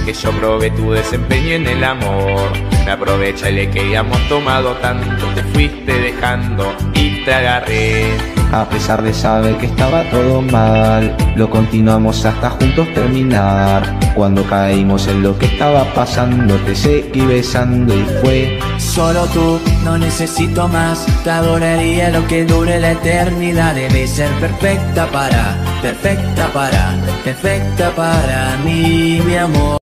que yo probé tu desempeño en el amor. Me aproveché que habíamos tomado tanto, te fuiste dejando y te agarré. A pesar de saber que estaba todo mal, lo continuamos hasta juntos terminar. Cuando caímos en lo que estaba pasando, te seguí besando y fue solo tú, no necesito más. Te adoraría lo que dure la eternidad. Debe ser perfecta para mí, mi amor.